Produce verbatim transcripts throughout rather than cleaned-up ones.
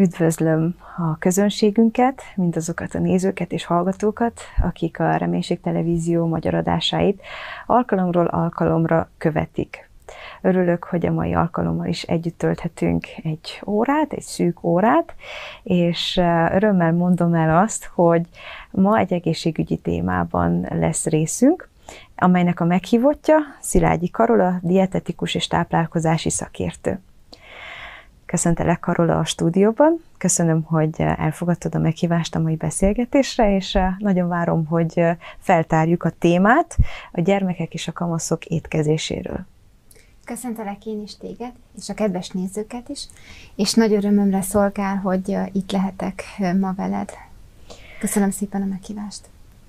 Üdvözlöm a közönségünket, mindazokat a nézőket és hallgatókat, akik a Reménység Televízió magyar adásait alkalomról alkalomra követik. Örülök, hogy a mai alkalommal is együtt tölthetünk egy órát, egy szűk órát, és örömmel mondom el azt, hogy ma egy egészségügyi témában lesz részünk, amelynek a meghívottja Szilágyi Karola, dietetikus és táplálkozási szakértő. Köszöntelek, Karola, a stúdióban. Köszönöm, hogy elfogadtad a meghívást a mai beszélgetésre, és nagyon várom, hogy feltárjuk a témát a gyermekek és a kamaszok étkezéséről. Köszöntelek én is téged, és a kedves nézőket is, és nagy örömömre szolgál, hogy itt lehetek ma veled. Köszönöm szépen a meghívást.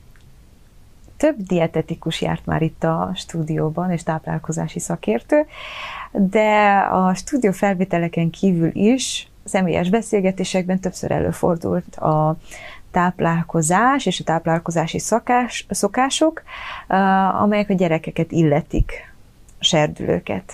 Több dietetikus járt már itt a stúdióban, és táplálkozási szakértő, de a stúdió felvételeken kívül is személyes beszélgetésekben többször előfordult a táplálkozás és a táplálkozási szakás, szokások, amelyek a gyerekeket illetik, a serdülőket.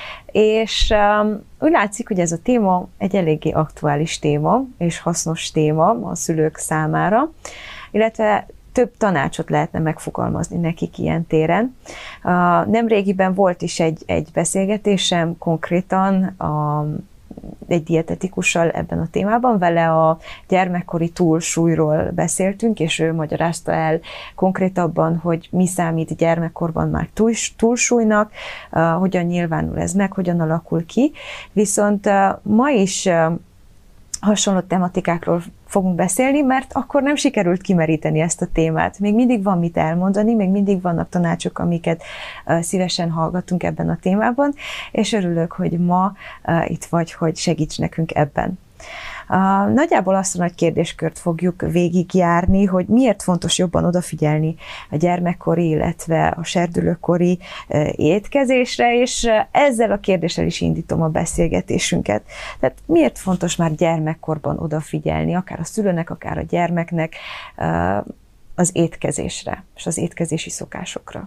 És um, úgy látszik, hogy ez a téma egy eléggé aktuális téma, és hasznos téma a szülők számára, illetve több tanácsot lehetne megfogalmazni nekik ilyen téren. Uh, nemrégiben volt is egy, egy beszélgetésem konkrétan a, egy dietetikussal ebben a témában, vele a gyermekkori túlsúlyról beszéltünk, és ő magyarázta el konkrétabban, hogy mi számít gyermekkorban már túlsúlynak, uh, hogyan nyilvánul ez meg, hogyan alakul ki. Viszont uh, ma is uh, hasonló tematikákról fogunk beszélni, mert akkor nem sikerült kimeríteni ezt a témát. Még mindig van mit elmondani, még mindig vannak tanácsok, amiket uh, szívesen hallgatunk ebben a témában, és örülök, hogy ma uh, itt vagy, hogy segíts nekünk ebben. Uh, nagyjából azt a nagy kérdéskört fogjuk végigjárni, hogy miért fontos jobban odafigyelni a gyermekkori, illetve a serdülőkori uh, étkezésre, és uh, ezzel a kérdéssel is indítom a beszélgetésünket. Tehát miért fontos már gyermekkorban odafigyelni, akár a szülőnek, akár a gyermeknek uh, az étkezésre, és az étkezési szokásokra?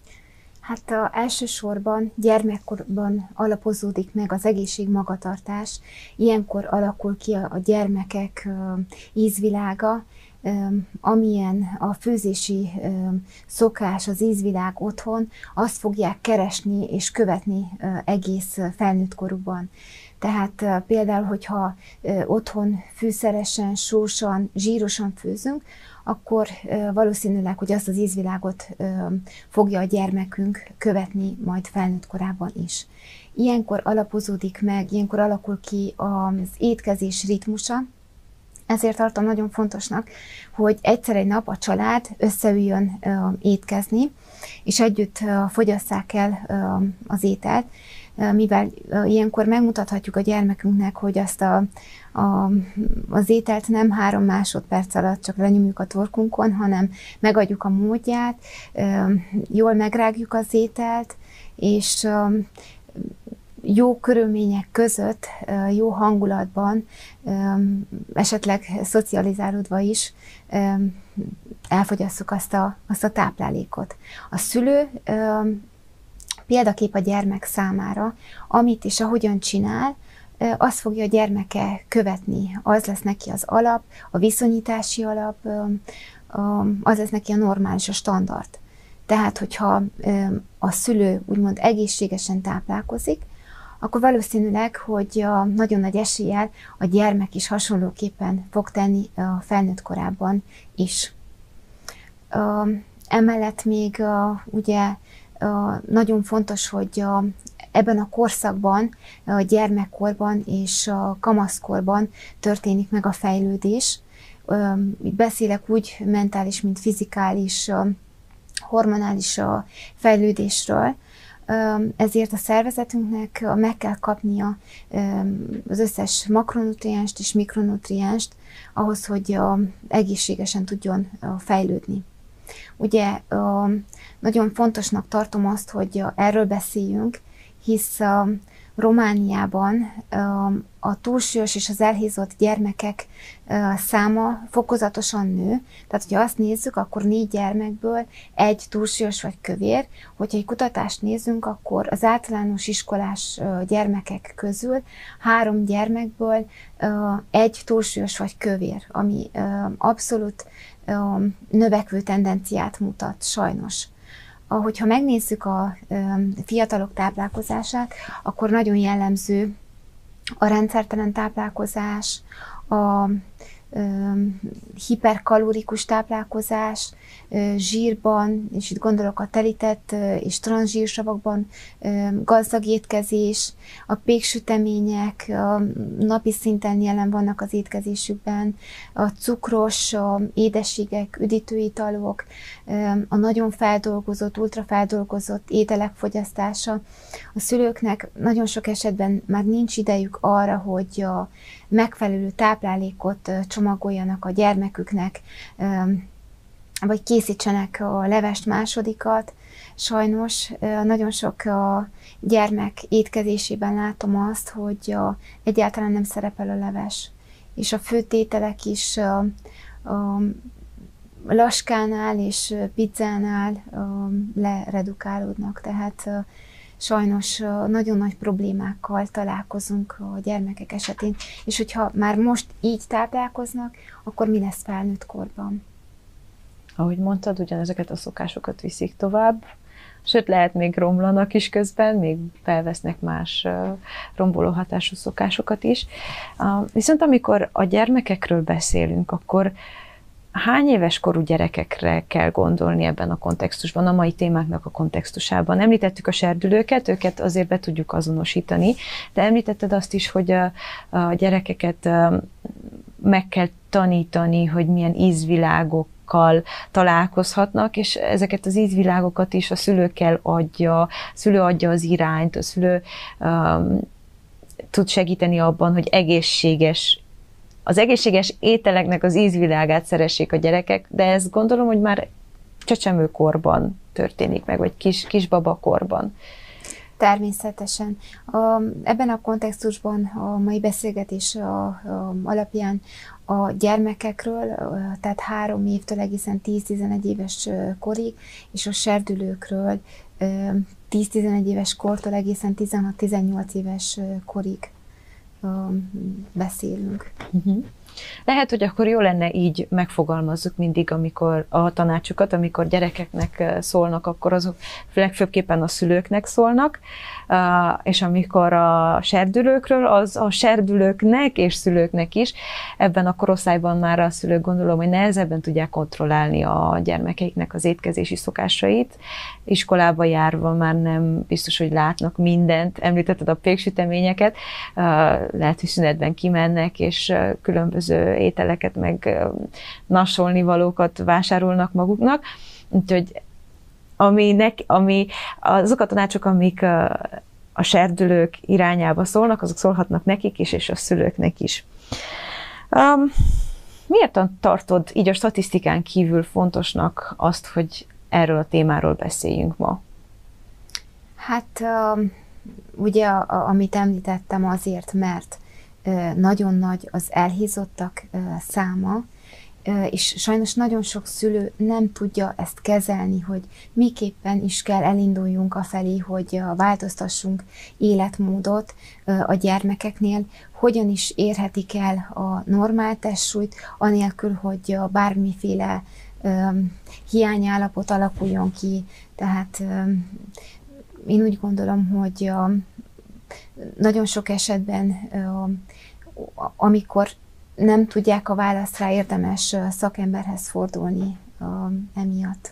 Hát a, elsősorban gyermekkorban alapozódik meg az egészség magatartás, ilyenkor alakul ki a, a gyermekek uh, ízvilága, um, amilyen a főzési um, szokás, az ízvilág otthon, azt fogják keresni és követni uh, egész felnőtt korukban. Tehát uh, például, hogyha uh, otthon fűszeresen, sósan, zsírosan főzünk, akkor valószínűleg, hogy azt az ízvilágot fogja a gyermekünk követni majd felnőtt korában is. Ilyenkor alapozódik meg, ilyenkor alakul ki az étkezés ritmusa, ezért tartom nagyon fontosnak, hogy egyszer egy nap a család összeüljön étkezni, és együtt fogyasszák el az ételt, mivel ilyenkor megmutathatjuk a gyermekünknek, hogy azt a, a, az ételt nem három másodperc alatt csak lenyomjuk a torkunkon, hanem megadjuk a módját, jól megrágjuk az ételt, és jó körülmények között, jó hangulatban, esetleg szocializálódva is elfogyasszuk azt a, azt a táplálékot. A szülő példakép a gyermek számára, amit és ahogyan csinál, azt fogja a gyermeke követni. Az lesz neki az alap, a viszonyítási alap, az lesz neki a normális, a standard. Tehát, hogyha a szülő úgymond egészségesen táplálkozik, akkor valószínűleg, hogy a nagyon nagy eséllyel a gyermek is hasonlóképpen fog tenni a felnőtt korában is. Emellett még ugye nagyon fontos, hogy a, ebben a korszakban, a gyermekkorban és a kamaszkorban történik meg a fejlődés. Itt beszélek úgy mentális, mint fizikális, hormonális fejlődésről. Ezért a szervezetünknek meg kell kapnia az összes makronutrienst és mikronutrienst ahhoz, hogy egészségesen tudjon fejlődni. Ugye nagyon fontosnak tartom azt, hogy erről beszéljünk, hisz Romániában a túlsúlyos és az elhízott gyermekek száma fokozatosan nő. Tehát, hogyha azt nézzük, akkor négy gyermekből egy túlsúlyos vagy kövér. Hogyha egy kutatást nézzünk, akkor az általános iskolás gyermekek közül három gyermekből egy túlsúlyos vagy kövér, ami abszolút növekvő tendenciát mutat, sajnos. Ahogyha megnézzük a fiatalok táplálkozását, akkor nagyon jellemző a rendszertelen táplálkozás, a hiperkalórikus táplálkozás, zsírban, és itt gondolok a telített és transzsírsavakban gazdag étkezés, a péksütemények a napi szinten jelen vannak az étkezésükben, a cukros, a édességek, üdítőitalok, a nagyon feldolgozott, ultrafeldolgozott ételek fogyasztása. A szülőknek nagyon sok esetben már nincs idejük arra, hogy a megfelelő táplálékot csomagoljanak a gyermeküknek, vagy készítsenek a levest másodikat. Sajnos nagyon sok a gyermek étkezésében látom azt, hogy a, egyáltalán nem szerepel a leves. És a főtételek is a, a laskánál és pizzánál a, leredukálódnak. Tehát sajnos nagyon nagy problémákkal találkozunk a gyermekek esetén, és hogyha már most így táplálkoznak, akkor mi lesz felnőtt korban? Ahogy mondtad, ugyanezeket a szokásokat viszik tovább, sőt lehet még romlanak is közben, még felvesznek más romboló hatású szokásokat is. Viszont amikor a gyermekekről beszélünk, akkor hány éves korú gyerekekre kell gondolni ebben a kontextusban, a mai témáknak a kontextusában? Említettük a serdülőket, őket azért be tudjuk azonosítani, de említetted azt is, hogy a, a gyerekeket meg kell tanítani, hogy milyen ízvilágokkal találkozhatnak, és ezeket az ízvilágokat is a szülőkkel adja, a szülő adja az irányt, a szülő um, tud segíteni abban, hogy egészséges az egészséges ételeknek az ízvilágát szeressék a gyerekek, de ezt gondolom, hogy már csecsemőkorban történik meg, vagy kis, kisbabakorban. Természetesen. A, ebben a kontextusban a mai beszélgetés a, a, alapján a gyermekekről, tehát három évtől egészen tíz-tizenegy éves korig, és a serdülőkről tíz-tizenegy éves kortól egészen tizenhat-tizennyolc éves korig beszélünk. Uh-huh. Lehet, hogy akkor jó lenne így megfogalmazzuk mindig, amikor a tanácsokat, amikor gyerekeknek szólnak, akkor azok legfőbbképpen a szülőknek szólnak, és amikor a serdülőkről, az a serdülőknek és szülőknek is. Ebben a korosztályban már a szülők, gondolom, hogy nehezebben tudják kontrollálni a gyermekeiknek az étkezési szokásait. Iskolába járva már nem biztos, hogy látnak mindent. Említetted a péksüteményeket, lehet, hogy szünetben kimennek, és különböző ételeket, meg nasolni valókat vásárolnak maguknak. Úgyhogy ami, nek, ami azok a tanácsok, amik a, a serdülők irányába szólnak, azok szólhatnak nekik is, és a szülőknek is. Um, miért tartod így a statisztikán kívül fontosnak azt, hogy erről a témáról beszéljünk ma? Hát ugye, amit említettem, azért, mert nagyon nagy az elhízottak száma, és sajnos nagyon sok szülő nem tudja ezt kezelni, hogy miképpen is kell elinduljunk afelé, hogy változtassunk életmódot a gyermekeknél, hogyan is érhetik el a normál testsúlyt, anélkül, hogy bármiféle hiányállapot alakuljon ki. Tehát én úgy gondolom, hogy nagyon sok esetben, amikor nem tudják a választ rá, érdemes szakemberhez fordulni emiatt.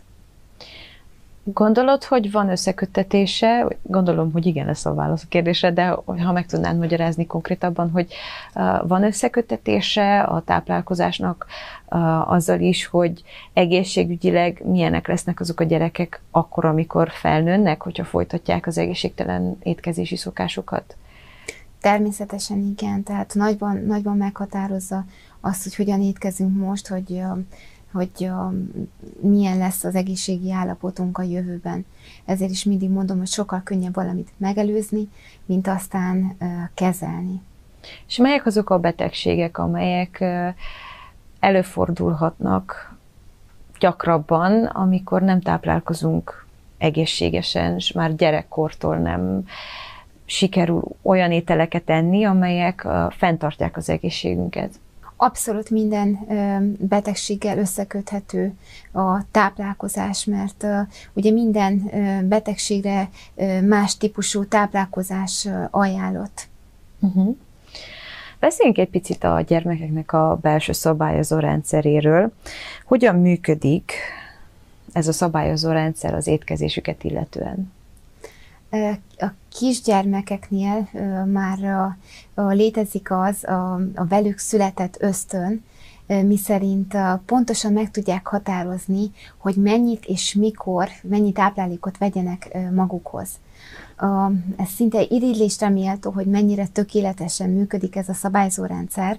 Gondolod, hogy van összeköttetése? Gondolom, hogy igen lesz a válasz a kérdésre, de ha meg tudnád magyarázni konkrétabban, hogy van összeköttetése a táplálkozásnak azzal is, hogy egészségügyileg milyenek lesznek azok a gyerekek akkor, amikor felnőnek, hogyha folytatják az egészségtelen étkezési szokásokat? Természetesen igen, tehát nagyban, nagyban meghatározza azt, hogy hogyan étkezünk most, hogy hogy a, milyen lesz az egészségi állapotunk a jövőben. Ezért is mindig mondom, hogy sokkal könnyebb valamit megelőzni, mint aztán uh, kezelni. És melyek azok a betegségek, amelyek uh, előfordulhatnak gyakrabban, amikor nem táplálkozunk egészségesen, és már gyerekkortól nem sikerül olyan ételeket enni, amelyek uh, fenntartják az egészségünket? Abszolút minden betegséggel összeköthető a táplálkozás, mert ugye minden betegségre más típusú táplálkozás ajánlott. Uh-huh. Beszéljünk egy picit a gyermekeknek a belső szabályozó rendszeréről. Hogyan működik ez a szabályozó rendszer az étkezésüket illetően? A kisgyermekeknél már a, a létezik az a, a velük született ösztön, miszerint pontosan meg tudják határozni, hogy mennyit és mikor, mennyi táplálékot vegyenek magukhoz. Ez szinte irigylésre méltó, hogy mennyire tökéletesen működik ez a szabályzórendszer.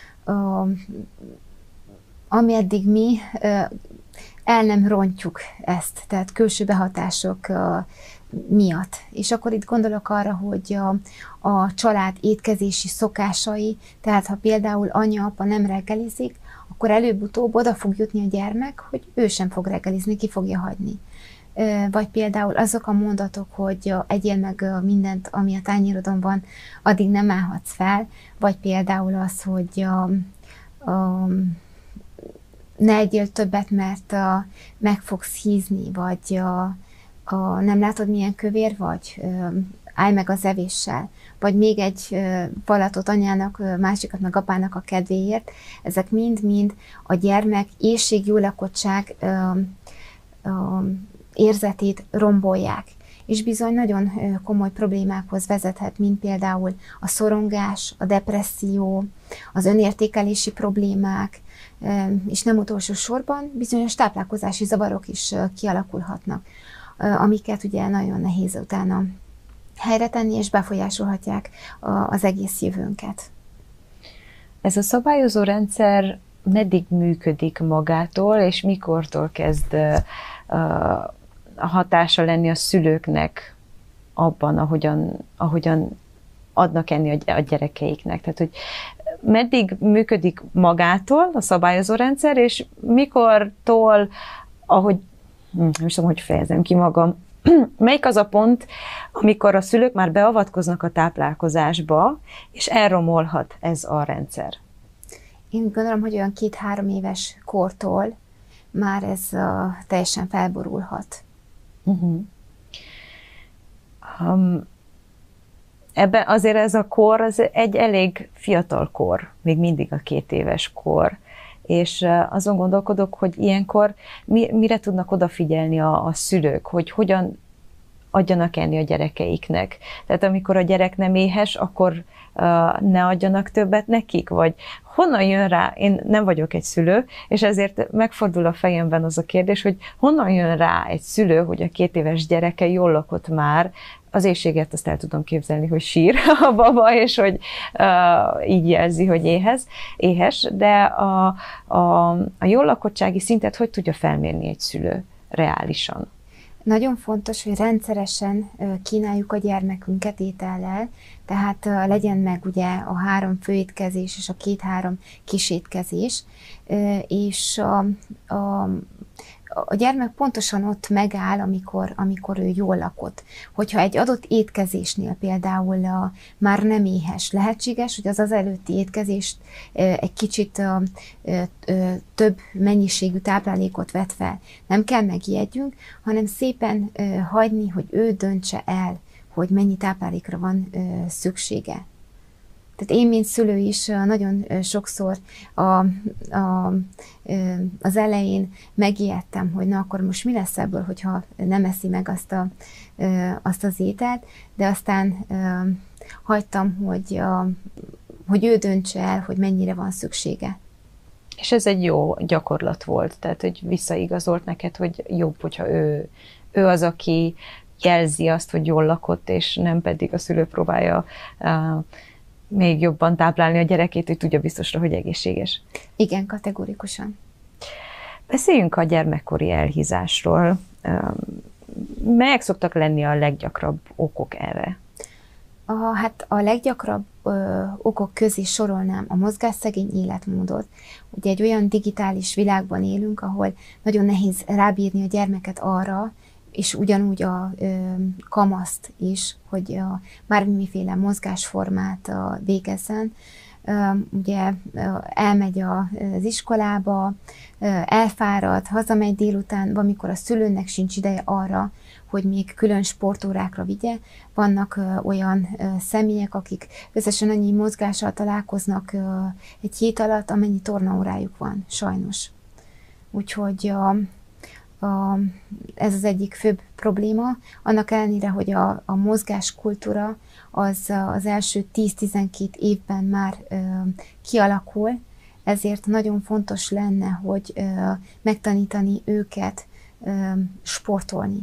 Ameddig mi el nem rontjuk ezt, tehát külső behatások miatt. És akkor itt gondolok arra, hogy a, a család étkezési szokásai, tehát ha például anya, apa nem reggelizik, akkor előbb-utóbb oda fog jutni a gyermek, hogy ő sem fog reggelizni, ki fogja hagyni. Vagy például azok a mondatok, hogy egyél meg mindent, ami a tányérodon van, addig nem állhatsz fel, vagy például az, hogy a, a, ne egyél többet, mert a, meg fogsz hízni, vagy a, a, nem látod, milyen kövér vagy, állj meg az evéssel, vagy még egy falatot anyának, másikat meg apának a kedvéért. Ezek mind-mind a gyermek éhség-gyulakodtság érzetét rombolják, és bizony nagyon komoly problémákhoz vezethet, mint például a szorongás, a depresszió, az önértékelési problémák, és nem utolsó sorban bizonyos táplálkozási zavarok is kialakulhatnak, amiket ugye nagyon nehéz utána helyre tenni, és befolyásolhatják az egész jövőnket. Ez a szabályozó rendszer meddig működik magától, és mikortól kezd a hatása lenni a szülőknek abban, ahogyan, ahogyan adnak enni a gyerekeiknek? Tehát, hogy meddig működik magától a szabályozó rendszer, és mikortól, ahogy, nem is tudom, hogy fejezem ki magam, melyik az a pont, amikor a szülők már beavatkoznak a táplálkozásba, és elromolhat ez a rendszer? Én gondolom, hogy olyan két-három éves kortól már ez uh, teljesen felborulhat. Uh-huh. Um, ebben azért ez a kor az egy elég fiatal kor, még mindig a két éves kor, és uh, azon gondolkodok, hogy ilyenkor mi, mire tudnak odafigyelni a, a szülők, hogy hogyan adjanak enni a gyerekeiknek. Tehát amikor a gyerek nem éhes, akkor uh, ne adjanak többet nekik, vagy honnan jön rá, én nem vagyok egy szülő, és ezért megfordul a fejemben az a kérdés, hogy honnan jön rá egy szülő, hogy a két éves gyereke jól lakott már, az éhséget azt el tudom képzelni, hogy sír a baba, és hogy uh, így jelzi, hogy éhez, éhes, de a, a, a jól lakottsági szintet hogy tudja felmérni egy szülő reálisan? Nagyon fontos, hogy rendszeresen kínáljuk a gyermekünket étellel, tehát legyen meg ugye a három főétkezés és a két-három kisétkezés, és a, a, a gyermek pontosan ott megáll, amikor, amikor ő jól lakott. Hogyha egy adott étkezésnél például a, már nem éhes, lehetséges, hogy az az előtti étkezést egy kicsit több mennyiségű táplálékot vet fel. Nem kell megijedjünk, hanem szépen hagyni, hogy ő döntse el, hogy mennyi táplálékra van szüksége. Tehát én, mint szülő is nagyon sokszor a, a, az elején megijedtem, hogy na akkor most mi lesz ebből, hogyha nem eszi meg azt, a, azt az ételt, de aztán hagytam, hogy, a, hogy ő döntse el, hogy mennyire van szüksége. És ez egy jó gyakorlat volt, tehát hogy visszaigazolt neked, hogy jobb, hogyha ő, ő az, aki jelzi azt, hogy jól lakott, és nem pedig a szülő próbálja uh, még jobban táplálni a gyerekét, hogy tudja biztosra, hogy egészséges. Igen, kategórikusan. Beszéljünk a gyermekkori elhízásról. Melyek szoktak lenni a leggyakrabb okok erre? A, hát a leggyakrabb ö, okok közé sorolnám a mozgásszegény életmódot. Ugye egy olyan digitális világban élünk, ahol nagyon nehéz rábírni a gyermeket arra, és ugyanúgy a ö, kamaszt is, hogy a, bármiféle mozgásformát ö, végezzen. Ö, ugye ö, elmegy a, az iskolába, ö, elfárad, hazamegy délután, amikor a szülőnek sincs ideje arra, hogy még külön sportórákra vigye. Vannak ö, olyan ö, személyek, akik összesen annyi mozgással találkoznak ö, egy hét alatt, amennyi tornaórájuk van, sajnos. Úgyhogy a, a, ez az egyik főbb probléma. Annak ellenére, hogy a, a mozgáskultúra az az első tíz-tizenkét évben már ö, kialakul, ezért nagyon fontos lenne, hogy ö, megtanítani őket ö, sportolni.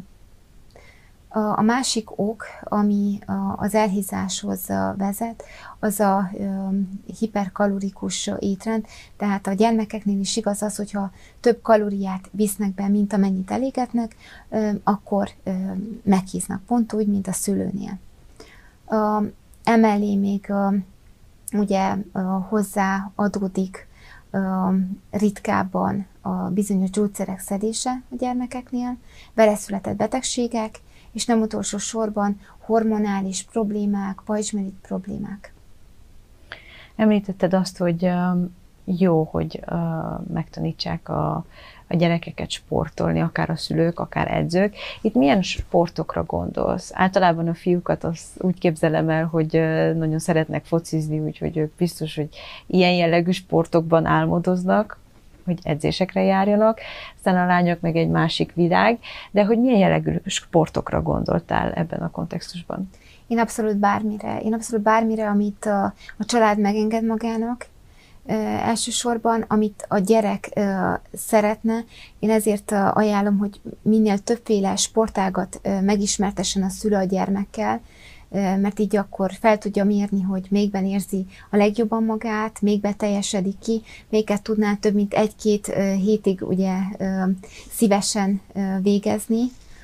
A másik ok, ami az elhízáshoz vezet, az a hiperkalorikus étrend, tehát a gyermekeknél is igaz az, hogyha több kalóriát visznek be, mint amennyit elégetnek, akkor meghíznak, pont úgy, mint a szülőnél. Emellé még ugye hozzá adódik ritkábban a bizonyos gyógyszerek szedése a gyermekeknél, beleszületett betegségek, és nem utolsó sorban hormonális problémák, pajzsmirigy problémák. Említetted azt, hogy jó, hogy megtanítsák a, a gyerekeket sportolni, akár a szülők, akár edzők. Itt milyen sportokra gondolsz? Általában a fiúkat azt úgy képzelem el, hogy nagyon szeretnek focizni, úgyhogy ők biztos, hogy ilyen jellegű sportokban álmodoznak, hogy edzésekre járjanak, aztán a lányok meg egy másik világ, de hogy milyen jellegű sportokra gondoltál ebben a kontextusban? Én abszolút bármire. Én abszolút bármire, amit a, a család megenged magának. E, elsősorban, amit a gyerek e, szeretne, én ezért ajánlom, hogy minél többféle sportágat e, megismertessen a szülő a gyermekkel, mert így akkor fel tudja mérni, hogy mégben érzi a legjobban magát, még beteljesedik ki, méget tudná több mint egy-két hétig ugye szívesen végezni.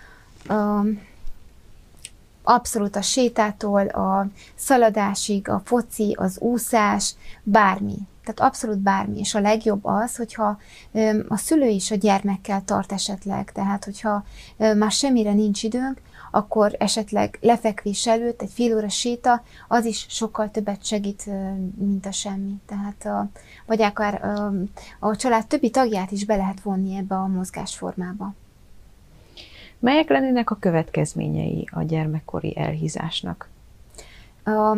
Abszolút a sétától, a szaladásig, a foci, az úszás, bármi. Tehát abszolút bármi. És a legjobb az, hogyha a szülő is a gyermekkel tart esetleg. Tehát, hogyha már semmire nincs időnk, akkor esetleg lefekvés előtt egy fél óra séta, az is sokkal többet segít, mint a semmi. Tehát a, vagy akár a, a család többi tagját is be lehet vonni ebbe a mozgásformába. Melyek lennének a következményei a gyermekkori elhízásnak? A,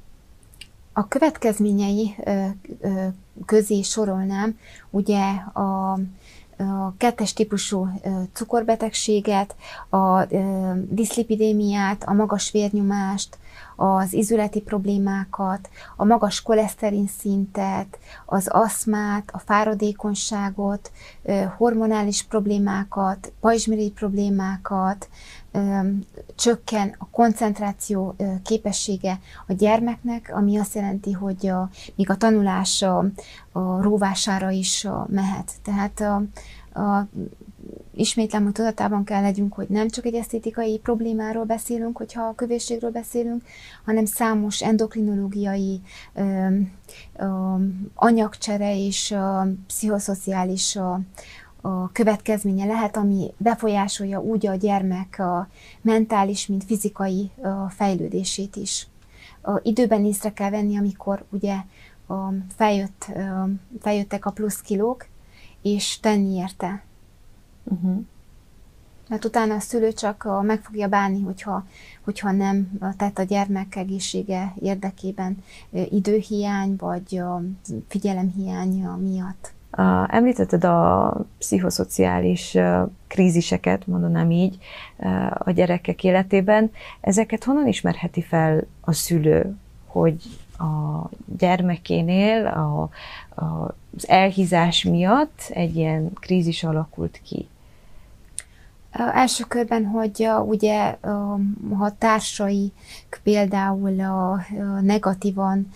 a következményei közé sorolnám ugye a a kettes típusú cukorbetegséget, a diszlipidémiát, a magas vérnyomást, az ízületi problémákat, a magas koleszterin szintet, az aszmát, a fáradékonyságot, hormonális problémákat, pajzsmirigy problémákat, csökken a koncentráció képessége a gyermeknek, ami azt jelenti, hogy a, még a tanulás a, a róvására is mehet. Tehát a, a, ismétlem, hogy tudatában kell legyünk, hogy nem csak egy esztétikai problémáról beszélünk, hogyha a kövésségről beszélünk, hanem számos endokrinológiai ö, ö, anyagcsere és ö, pszichoszociális ö, a következménye lehet, ami befolyásolja úgy a gyermek a mentális, mint fizikai fejlődését is. A időben észre kell venni, amikor ugye feljött, feljöttek a plusz kilók, és tenni érte. Uh-huh. Mert utána a szülő csak meg fogja bánni, hogyha, hogyha nem tett a gyermek egészsége érdekében időhiány, vagy figyelemhiány miatt. Említetted a pszichoszociális kríziseket, mondanám így, a gyerekek életében. Ezeket honnan ismerheti fel a szülő, hogy a gyermekénél a, a, az elhízás miatt egy ilyen krízis alakult ki? Első körben, hogy ugye ha társai például a negatívan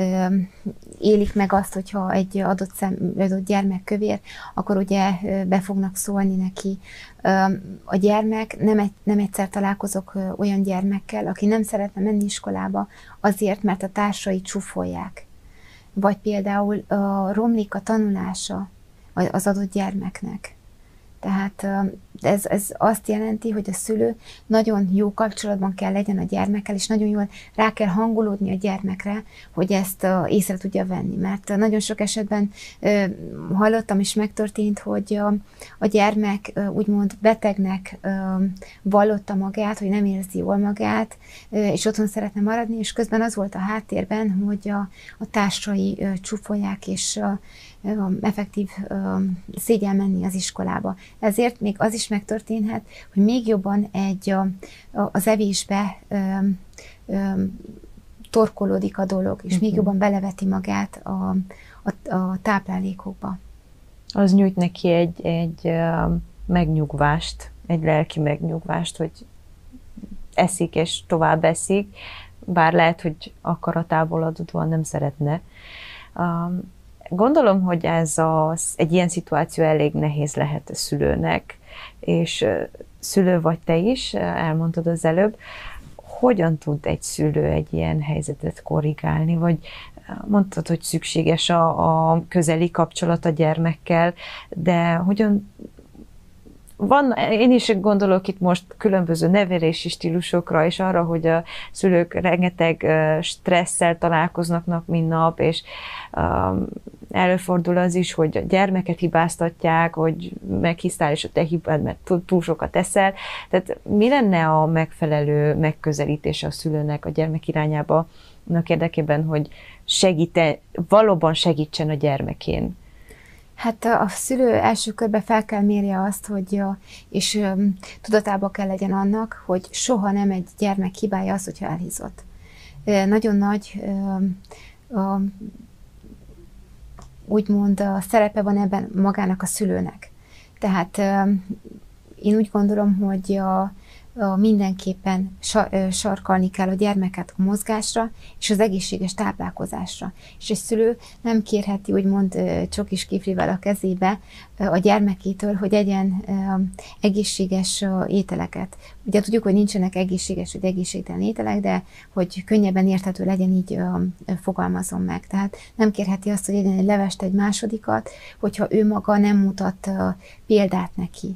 élik meg azt, hogyha egy adott, szem, adott gyermek kövér, akkor ugye be fognak szólni neki. A gyermek, nem, egy, nem egyszer találkozok olyan gyermekkel, aki nem szeretne menni iskolába azért, mert a társai csúfolják. Vagy például romlik a tanulása az adott gyermeknek. Tehát ez, ez azt jelenti, hogy a szülő nagyon jó kapcsolatban kell legyen a gyermekkel, és nagyon jól rá kell hangolódni a gyermekre, hogy ezt észre tudja venni. Mert nagyon sok esetben hallottam és megtörtént, hogy a, a gyermek úgymond betegnek vallotta magát, hogy nem érzi jól magát, és otthon szeretne maradni, és közben az volt a háttérben, hogy a, a társai csúfolják, és effektív szégyel menni az iskolába. Ezért még az is megtörténhet, hogy még jobban egy a, a, az evésbe ö, ö, torkolódik a dolog, és még jobban beleveti magát a, a, a táplálékokba. Az nyújt neki egy, egy megnyugvást, egy lelki megnyugvást, hogy eszik és tovább eszik, bár lehet, hogy akaratából adódóan nem szeretne. Gondolom, hogy ez a, egy ilyen szituáció elég nehéz lehet a szülőnek, és szülő vagy te is, elmondtad az előbb, hogyan tud egy szülő egy ilyen helyzetet korrigálni, vagy mondtad, hogy szükséges a, a közeli kapcsolat a gyermekkel, de hogyan van, én is gondolok itt most különböző nevelési stílusokra, és arra, hogy a szülők rengeteg stresszel találkoznak nap, mint nap, és um, előfordul az is, hogy a gyermeket hibáztatják, hogy meghisztál, és a te hibád, mert túl sokat eszel. Tehát mi lenne a megfelelő megközelítése a szülőnek a gyermek irányába, annak érdekében, hogy segíte, valóban segítsen a gyermekén? Hát a szülő első körben fel kell mérje azt, hogy, és um, tudatában kell legyen annak, hogy soha nem egy gyermek hibája az, hogyha elhízott. E, nagyon nagy um, um, úgymond a szerepe van ebben magának a szülőnek. Tehát um, én úgy gondolom, hogy a, a mindenképpen sarkalni kell a gyermeket a mozgásra és az egészséges táplálkozásra. És egy szülő nem kérheti úgymond csokis kiflivel a kezébe a gyermekétől, hogy egyen egészséges ételeket. Ugye tudjuk, hogy nincsenek egészséges vagy egészségtelen ételek, de hogy könnyebben érthető legyen, így fogalmazom meg. Tehát nem kérheti azt, hogy egyen egy levest, egy másodikat, hogyha ő maga nem mutat példát neki.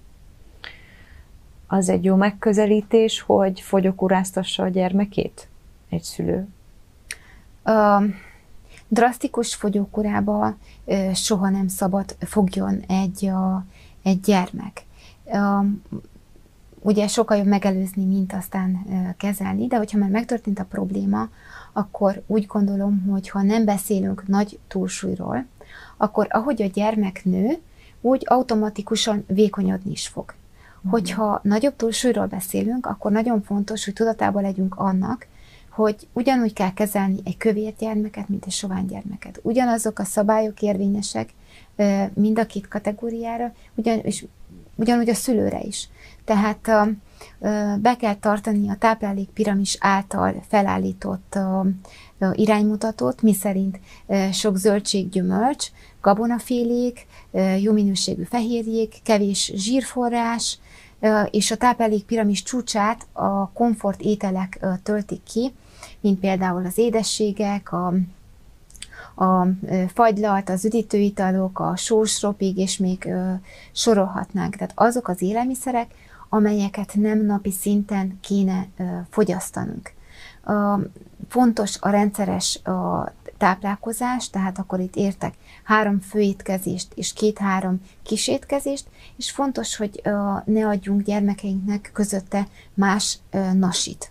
Az egy jó megközelítés, hogy fogyókúráztassa a gyermekét egy szülő? A drasztikus fogyókúrába soha nem szabad fogjon egy, a, egy gyermek. A, ugye sokkal jobb megelőzni, mint aztán kezelni, de hogyha már megtörtént a probléma, akkor úgy gondolom, hogy ha nem beszélünk nagy túlsúlyról, akkor ahogy a gyermek nő, úgy automatikusan vékonyodni is fog. Hogyha nagyobb túlsúlyról beszélünk, akkor nagyon fontos, hogy tudatában legyünk annak, hogy ugyanúgy kell kezelni egy kövér gyermeket, mint egy sovány gyermeket. Ugyanazok a szabályok érvényesek mind a két kategóriára, ugyan, és ugyanúgy a szülőre is. Tehát be kell tartani a táplálékpiramis által felállított iránymutatót, miszerint sok zöldség, gyümölcs, gabonafélék, jó minőségű fehérjék, kevés zsírforrás, és a táplálékpiramis csúcsát a komfort ételek töltik ki, mint például az édességek, a, a fagylalt, az üdítőitalok, a sósropig, és még sorolhatnánk. Tehát azok az élelmiszerek, amelyeket nem napi szinten kéne fogyasztanunk. Fontos a rendszeres táplálkozás, tehát akkor itt értek három főétkezést és két-három kisétkezést, és fontos, hogy ne adjunk gyermekeinknek közötte más nasit.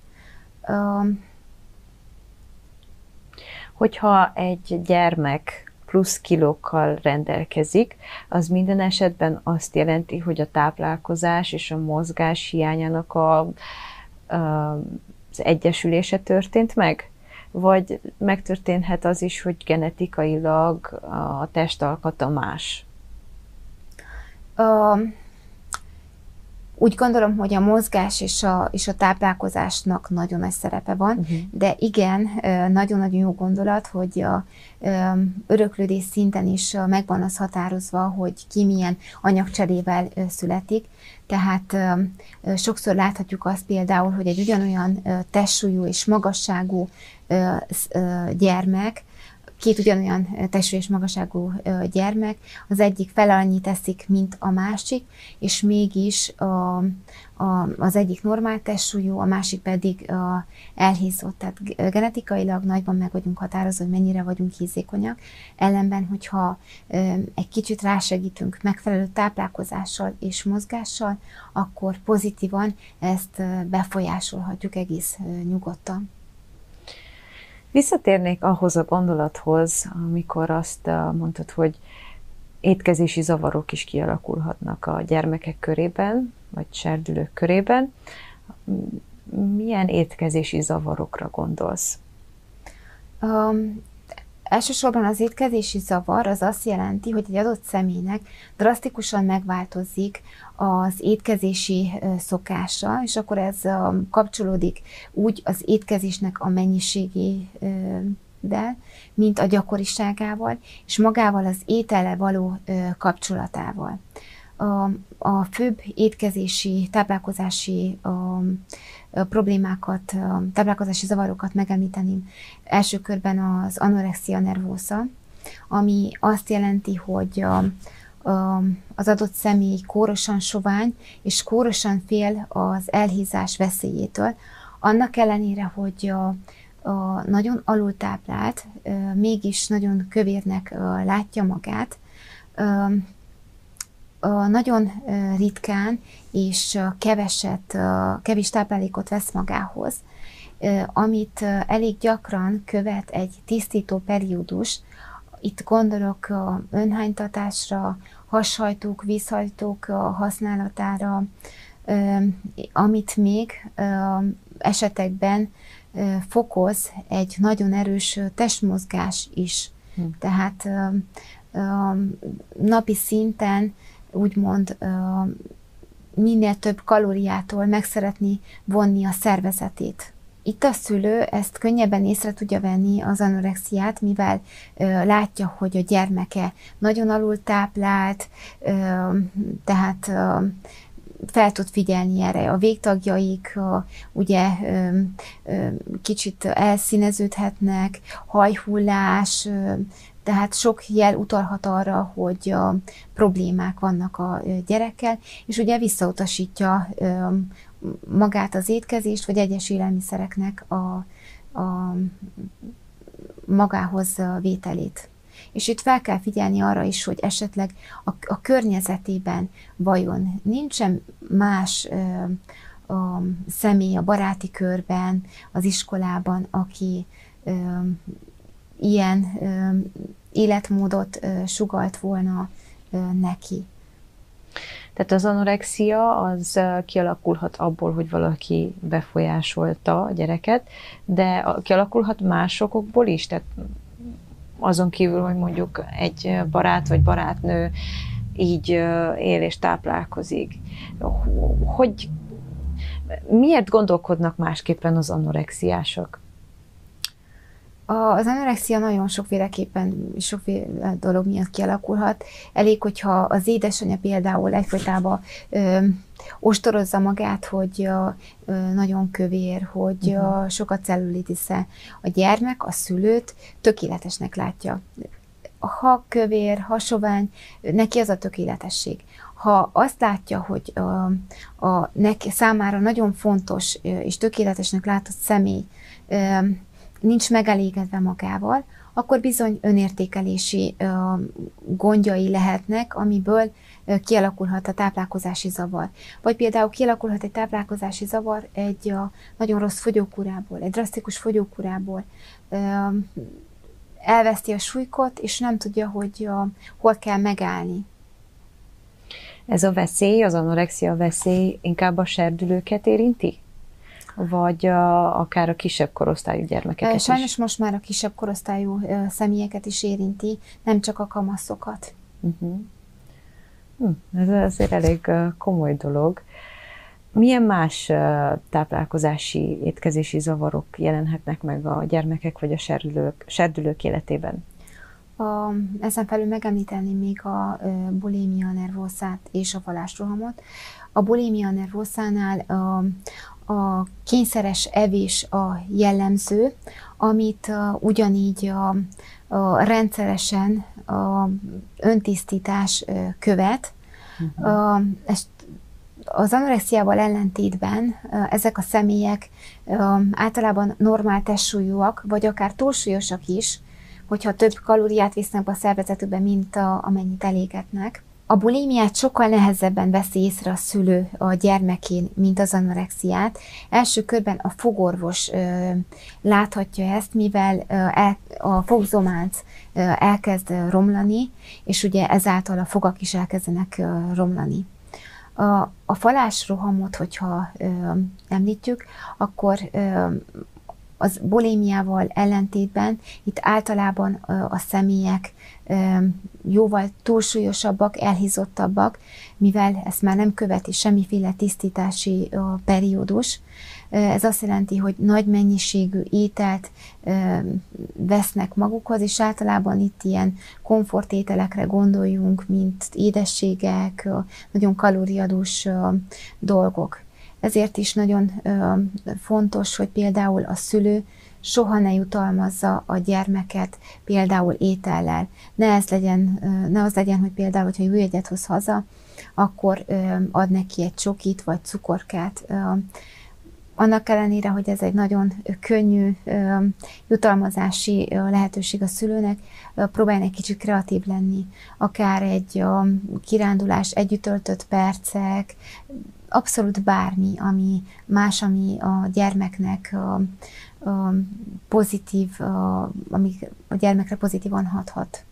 Hogyha egy gyermek plusz kilókkal rendelkezik, az minden esetben azt jelenti, hogy a táplálkozás és a mozgás hiányának a, a, az egyesülése történt meg? Vagy megtörténhet az is, hogy genetikailag a testalkata más? A, Úgy gondolom, hogy a mozgás és a, és a táplálkozásnak nagyon nagy szerepe van, uh-huh. de igen, nagyon-nagyon jó gondolat, hogy a öröklődés szinten is megvan az határozva, hogy ki milyen anyagcserével születik. Tehát sokszor láthatjuk azt például, hogy egy ugyanolyan testsúlyú és magasságú gyermek, két ugyanolyan testsúly és magasságú gyermek, az egyik fele annyit eszik, mint a másik, és mégis a, a, az egyik normál testsúlyú, a másik pedig a elhízott. Tehát genetikailag nagyban meg vagyunk határozva, hogy mennyire vagyunk hízékonyak. Ellenben, hogyha egy kicsit rásegítünk megfelelő táplálkozással és mozgással, akkor pozitívan ezt befolyásolhatjuk egész nyugodtan. Visszatérnék ahhoz a gondolathoz, amikor azt mondtad, hogy étkezési zavarok is kialakulhatnak a gyermekek körében, vagy serdülők körében. Milyen étkezési zavarokra gondolsz? Um, elsősorban az étkezési zavar az azt jelenti, hogy egy adott személynek drasztikusan megváltozik az étkezési szokása, és akkor ez kapcsolódik úgy az étkezésnek a mennyiségével, mint a gyakoriságával, és magával az étele való kapcsolatával. A, a főbb étkezési, táplálkozási a, a problémákat, a táplálkozási zavarokat megemlíteném első körben az anorexia nervosa, ami azt jelenti, hogy a, az adott személy kórosan sovány, és kórosan fél az elhízás veszélyétől. Annak ellenére, hogy a, a nagyon alultáplált, mégis nagyon kövérnek látja magát, nagyon ritkán és keveset, kevés táplálékot vesz magához, amit elég gyakran követ egy tisztító periódus. Itt gondolok a önhánytatásra, hashajtók, vízhajtók használatára, amit még esetekben fokoz egy nagyon erős testmozgás is. Hm. Tehát napi szinten úgymond minél több kalóriától meg szeretné vonni a szervezetét. Itt a szülő ezt könnyebben észre tudja venni az anorexiát, mivel ö, látja, hogy a gyermeke nagyon alultáplált, ö, tehát ö, fel tud figyelni erre. A végtagjaik ö, ugye ö, ö, kicsit elszíneződhetnek, hajhullás, ö, tehát sok jel utalhat arra, hogy a problémák vannak a gyerekkel, és ugye visszautasítja ö, magát az étkezést, vagy egyes élelmiszereknek a, a magához vételét. És itt fel kell figyelni arra is, hogy esetleg a, a környezetében vajon nincsen más ö, a személy a baráti körben, az iskolában, aki ö, ilyen ö, életmódot ö, sugalt volna ö, neki. Tehát az anorexia az kialakulhat abból, hogy valaki befolyásolta a gyereket, de kialakulhat más okokból is, tehát azon kívül, hogy mondjuk egy barát vagy barátnő így él és táplálkozik. Hogy, miért gondolkodnak másképpen az anorexiások? Az anorexia nagyon sokféleképpen, sokféle dolog miatt kialakulhat. Elég, hogyha az édesanyja például egyfolytában ö, ostorozza magát, hogy ö, nagyon kövér, hogy uh-huh. ö, sokat cellulitisze. A gyermek, a szülőt tökéletesnek látja. Ha kövér, ha sovány, neki az a tökéletesség. Ha azt látja, hogy a, a, neki számára nagyon fontos és tökéletesnek látott személy ö, nincs megelégedve magával, akkor bizony önértékelési ö, gondjai lehetnek, amiből ö, kialakulhat a táplálkozási zavar. Vagy például kialakulhat egy táplálkozási zavar egy ö, nagyon rossz fogyókúrából, egy drasztikus fogyókúrából. Ö, elveszti a súlykot, és nem tudja, hogy ö, hol kell megállni. Ez a veszély, az anorexia veszély inkább a serdülőket érinti? Vagy a, akár a kisebb korosztályú gyermekeket is? Sajnos most már a kisebb korosztályú személyeket is érinti, nem csak a kamaszokat. Uh-huh. Hm, ez azért elég komoly dolog. Milyen más táplálkozási, étkezési zavarok jelenhetnek meg a gyermekek vagy a serdülők, serdülők életében? A, ezen felül megemlíteni még a bulimia nervosát és a falásrohamot. A bulimia nervosánál a, a kényszeres evés a jellemző, amit a, ugyanígy a, a rendszeresen a öntisztítás követ. Uh-huh. A, ezt az anorexiával ellentétben ezek a személyek általában normál testsúlyúak, vagy akár túlsúlyosak is, hogyha több kalóriát visznek be a szervezetükbe, mint a, amennyit elégetnek. A bulimiát sokkal nehezebben veszi észre a szülő a gyermekén, mint az anorexiát. Első körben a fogorvos ö, láthatja ezt, mivel ö, el, a fogzománc ö, elkezd romlani, és ugye ezáltal a fogak is elkezdenek ö, romlani. A, a falásrohamot, hogyha ö, említjük, akkor ö, az bulimiával ellentétben itt általában ö, a személyek ö, jóval túlsúlyosabbak, elhízottabbak, mivel ezt már nem követi semmiféle tisztítási ö, periódus. Ez azt jelenti, hogy nagy mennyiségű ételt ö, vesznek magukhoz, és általában itt ilyen komfortételekre gondoljunk, mint édességek, ö, nagyon kalóriadús ö, dolgok. Ezért is nagyon ö, fontos, hogy például a szülő soha ne jutalmazza a gyermeket például étellel. Ne, ez legyen, ö, ne az legyen, hogy például, hogyha jó jegyet hoz haza, akkor ö, ad neki egy csokit vagy cukorkát. Ö, annak ellenére, hogy ez egy nagyon könnyű ö, jutalmazási ö, lehetőség a szülőnek, ö, próbáljon egy kicsit kreatív lenni. Akár egy ö, kirándulás, együtt töltött percek, abszolút bármi, ami más, ami a gyermeknek a, a pozitív, a, ami a gyermekre pozitívan hathat.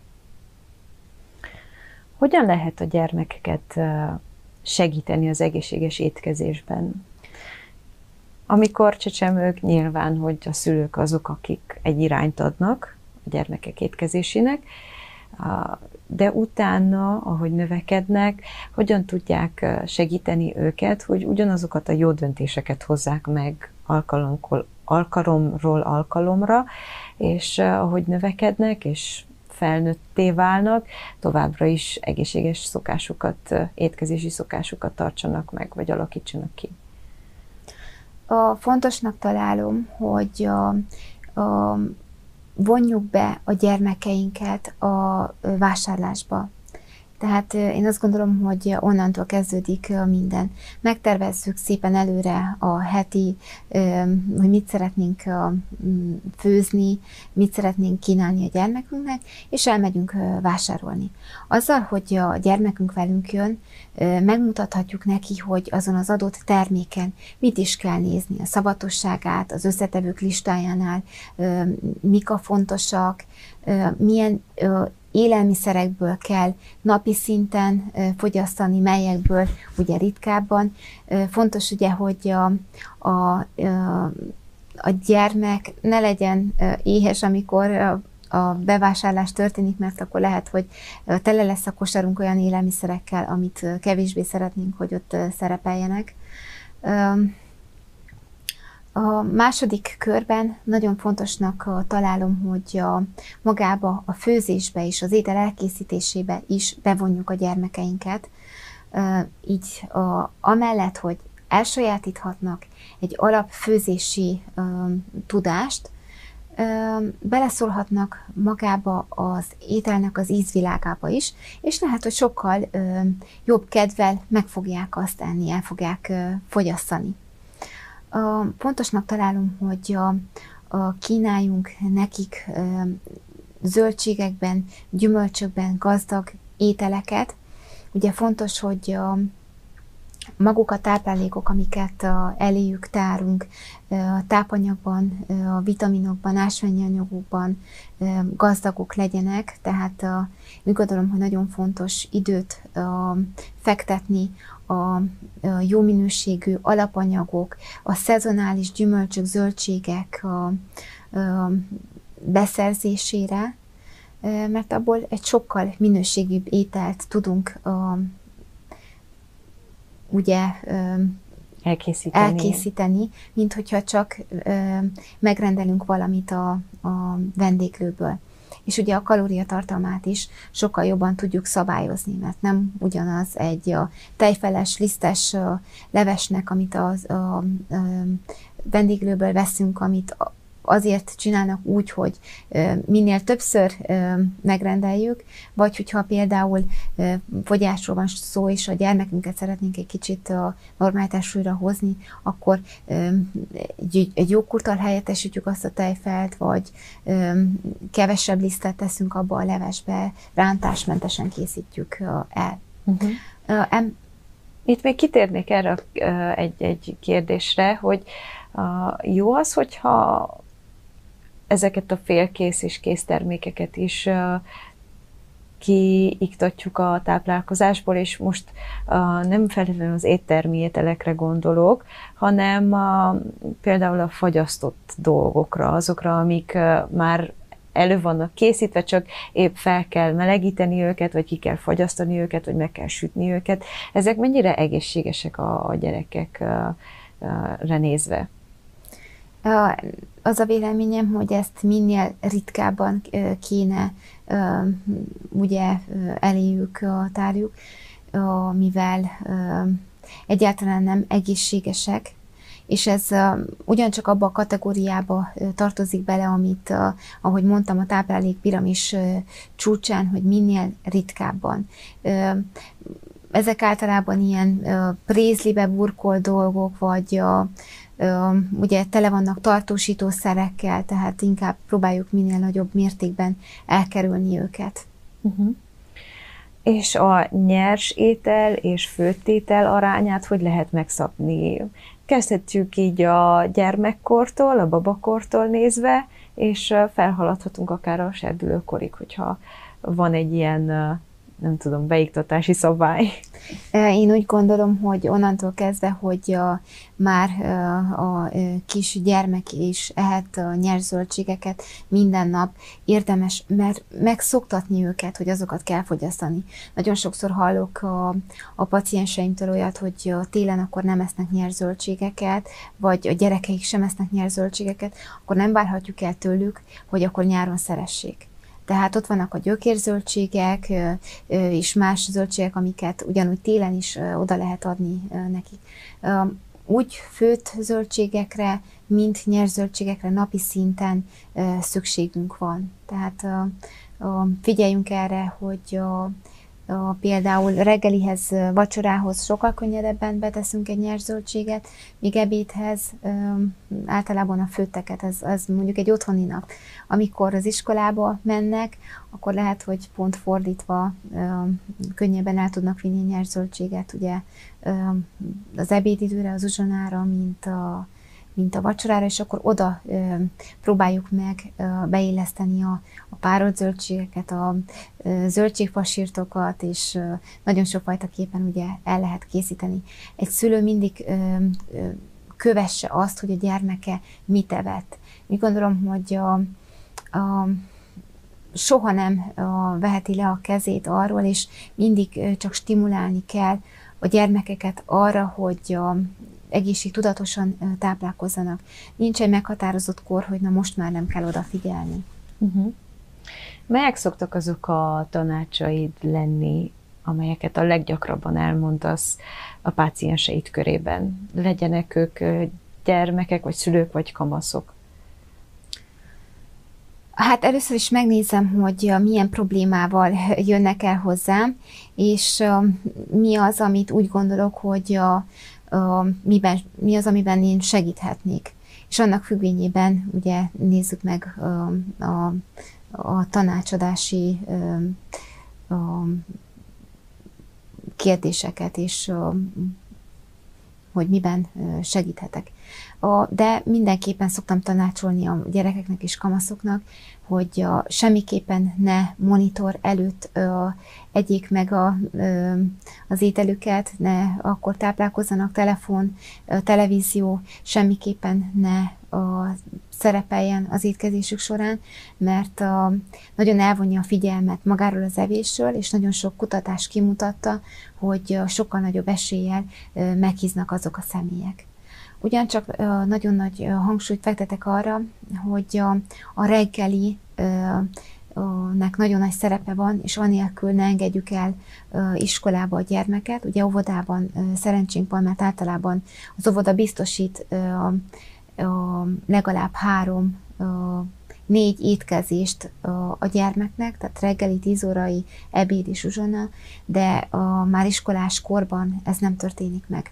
Hogyan lehet a gyermekeket segíteni az egészséges étkezésben? Amikor csecsemők, nyilván, hogy a szülők azok, akik egy irányt adnak a gyermekek étkezésének, de utána, ahogy növekednek, hogyan tudják segíteni őket, hogy ugyanazokat a jó döntéseket hozzák meg alkalomról, alkalomról alkalomra, és ahogy növekednek, és felnőtté válnak, továbbra is egészséges szokásukat, étkezési szokásukat tartsanak meg, vagy alakítsanak ki. A fontosnak találom, hogy a, a vonjuk be a gyermekeinket a vásárlásba. Tehát én azt gondolom, hogy onnantól kezdődik minden. Megtervezzük szépen előre a heti, hogy mit szeretnénk főzni, mit szeretnénk kínálni a gyermekünknek, és elmegyünk vásárolni. Azzal, hogy a gyermekünk velünk jön, megmutathatjuk neki, hogy azon az adott terméken mit is kell nézni, a szavatosságát, az összetevők listájánál, mik a fontosak, milyen élelmiszerekből kell napi szinten fogyasztani, melyekből ugye ritkábban. Fontos ugye, hogy a, a, a gyermek ne legyen éhes, amikor a bevásárlás történik, mert akkor lehet, hogy tele lesz a kosarunk olyan élelmiszerekkel, amit kevésbé szeretnénk, hogy ott szerepeljenek. A második körben nagyon fontosnak találom, hogy a, magába a főzésbe és az étel elkészítésébe is bevonjuk a gyermekeinket. Így a, amellett, hogy elsajátíthatnak egy alapfőzési tudást, beleszólhatnak magába az ételnek az ízvilágába is, és lehet, hogy sokkal jobb kedvel meg fogják azt enni, el fogják fogyasztani. Fontosnak találom, hogy a, a kínáljunk nekik zöldségekben, gyümölcsökben gazdag ételeket. Ugye fontos, hogy a, maguk a táplálékok, amiket a, eléjük tárunk, a tápanyagban, a vitaminokban, ásványi anyagokban gazdagok legyenek, tehát a, úgy gondolom, hogy nagyon fontos időt a, fektetni a, a jó minőségű alapanyagok, a szezonális gyümölcsök, zöldségek a, a beszerzésére, mert abból egy sokkal minőségibb ételt tudunk a, ugye elkészíteni, elkészíteni mint hogyha csak ö, megrendelünk valamit a, a vendéglőből. És ugye a kalóriatartalmát is sokkal jobban tudjuk szabályozni, mert nem ugyanaz egy a tejfeles, lisztes levesnek, amit a, a, a vendéglőből veszünk, amit azért csinálnak úgy, hogy minél többször megrendeljük, vagy hogyha például fogyásról van szó, és a gyermekünket szeretnénk egy kicsit a normálitásúra hozni, akkor egy jógurttal helyettesítjük azt a tejfelt, vagy kevesebb lisztet teszünk abba a levesbe, rántásmentesen készítjük el. Uh-huh. Em- Itt még kitérnék erre egy, egy kérdésre, hogy jó az, hogyha ezeket a félkész és kész termékeket is uh, kiiktatjuk a táplálkozásból, és most uh, nem feltétlenül az éttermi ételekre gondolok, hanem uh, például a fagyasztott dolgokra, azokra, amik uh, már elő vannak készítve, csak épp fel kell melegíteni őket, vagy ki kell fagyasztani őket, vagy meg kell sütni őket. Ezek mennyire egészségesek a, a gyerekekre nézve? Az a véleményem, hogy ezt minél ritkábban kéne ugye eléjük tárjuk, mivel egyáltalán nem egészségesek, és ez ugyancsak abba a kategóriába tartozik bele, amit, ahogy mondtam, a táplálékpiramis csúcsán, hogy minél ritkábban. Ezek általában ilyen prézlibe burkolt dolgok, vagy ugye tele vannak tartósítószerekkel, tehát inkább próbáljuk minél nagyobb mértékben elkerülni őket. Uh-huh. És a nyers étel és főtt étel arányát hogy lehet megszabni? Kezdhetjük így a gyermekkortól, a babakortól nézve, és felhaladhatunk akár a serdülőkorig, hogyha van egy ilyen, nem tudom, beiktatási szabály. Én úgy gondolom, hogy onnantól kezdve, hogy a, már a, a kis gyermek is ehet a nyers zöldségeket minden nap, érdemes, mert megszoktatni őket, hogy azokat kell fogyasztani. Nagyon sokszor hallok a, a pacienseimtől olyat, hogy télen akkor nem esznek nyers zöldségeket, vagy a gyerekeik sem esznek nyers zöldségeket, akkor nem várhatjuk el tőlük, hogy akkor nyáron szeressék. Tehát ott vannak a gyökérzöldségek és más zöldségek, amiket ugyanúgy télen is oda lehet adni nekik. Úgy főtt zöldségekre, mint nyers zöldségekre napi szinten szükségünk van. Tehát figyeljünk erre, hogy a, a, például reggelihez, vacsorához sokkal könnyedebben beteszünk egy nyers zöldséget, míg ebédhez általában a főtteket, ez, ez mondjuk egy otthoni nap. Amikor az iskolába mennek, akkor lehet, hogy pont fordítva könnyebben el tudnak vinni nyers zöldséget, ugye az ebédidőre, az uzsonára, mint a, mint a vacsorára, és akkor oda ö, próbáljuk meg ö, beilleszteni a, a párolt zöldségeket, a ö, zöldségfasírtokat, és ö, nagyon sokfajta képen ugye el lehet készíteni. Egy szülő mindig ö, ö, kövesse azt, hogy a gyermeke mit evett. Mi gondolom, hogy a, a, soha nem a, veheti le a kezét arról, és mindig ö, csak stimulálni kell a gyermekeket arra, hogy a, egészségtudatosan táplálkozzanak. Nincs egy meghatározott kor, hogy na most már nem kell odafigyelni. Uh-huh. Melyek szoktak azok a tanácsaid lenni, amelyeket a leggyakrabban elmondasz a pácienseid körében? Legyenek ők gyermekek, vagy szülők, vagy kamaszok? Hát először is megnézem, hogy milyen problémával jönnek el hozzám, és mi az, amit úgy gondolok, hogy a Uh, miben, mi az, amiben én segíthetnék. És annak függvényében ugye nézzük meg uh, a, a tanácsadási uh, uh, kérdéseket, és uh, hogy miben uh, segíthetek. De mindenképpen szoktam tanácsolni a gyerekeknek és kamaszoknak, hogy semmiképpen ne monitor előtt egyék meg a, az ételüket, ne akkor táplálkozzanak, telefon, televízió, semmiképpen ne a, szerepeljen az étkezésük során, mert a, nagyon elvonja a figyelmet magáról az evésről, és nagyon sok kutatás kimutatta, hogy sokkal nagyobb eséllyel meghíznak azok a személyek. Ugyancsak nagyon nagy hangsúlyt fektetek arra, hogy a, a reggeli nek nagyon nagy szerepe van, és anélkül ne engedjük el iskolába a gyermeket. Ugye óvodában szerencsénk van, mert általában az óvoda biztosít legalább három, négy étkezést a gyermeknek, tehát reggeli, tíz órai, ebéd és uzsonna, de a már iskolás korban ez nem történik meg.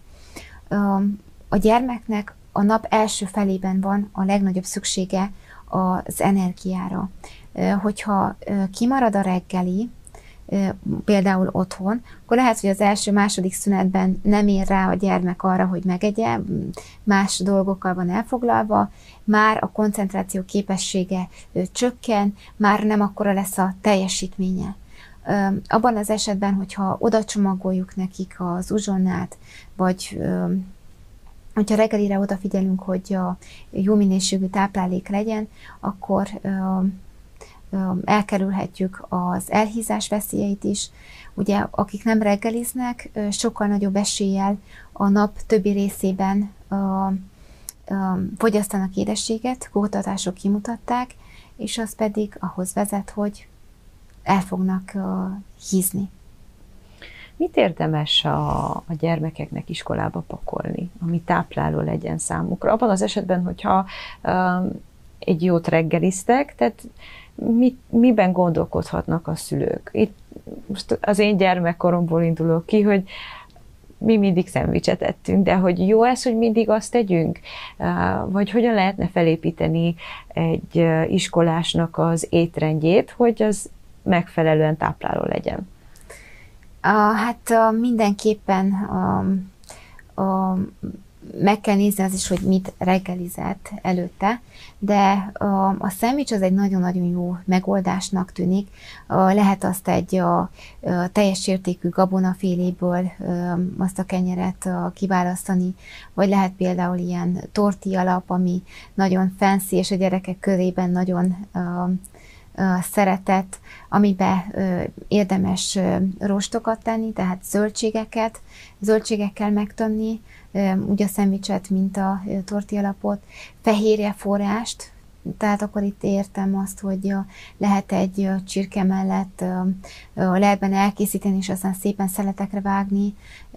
A gyermeknek a nap első felében van a legnagyobb szüksége az energiára. Hogyha kimarad a reggeli, például otthon, akkor lehet, hogy az első-második szünetben nem ér rá a gyermek arra, hogy megegye, más dolgokkal van elfoglalva, már a koncentráció képessége csökken, már nem akkora lesz a teljesítménye. Abban az esetben, hogyha oda csomagoljuk nekik az uzsonnát, vagy hogyha reggelire odafigyelünk, hogy a jó minőségű táplálék legyen, akkor elkerülhetjük az elhízás veszélyeit is. Ugye, akik nem reggeliznek, sokkal nagyobb eséllyel a nap többi részében fogyasztanak édességet, kutatások kimutatták, és az pedig ahhoz vezet, hogy el fognak hízni. Mit érdemes a, a gyermekeknek iskolába pakolni, ami tápláló legyen számukra? Abban az esetben, hogyha um, egy jót reggeliztek, tehát mit, miben gondolkodhatnak a szülők? Itt most az én gyermekkoromból indulok ki, hogy mi mindig szendvicset ettünk, de hogy jó ez, hogy mindig azt tegyünk? Vagy hogyan lehetne felépíteni egy iskolásnak az étrendjét, hogy az megfelelően tápláló legyen? Hát mindenképpen a, a, meg kell nézni az is, hogy mit reggelizett előtte, de a, a szendvics az egy nagyon-nagyon jó megoldásnak tűnik. Lehet azt egy a, a teljes értékű gabonaféléből azt a kenyeret kiválasztani, vagy lehet például ilyen tortilla alap, ami nagyon fancy, és a gyerekek körében nagyon a, szeretett, amiben érdemes rostokat tenni, tehát zöldségeket, zöldségekkel megtömni, úgy a szendvicset, mint a tortillalapot, fehérjeforrást, tehát akkor itt értem azt, hogy lehet egy csirke mellett lehet benne elkészíteni, és aztán szépen szeletekre vágni,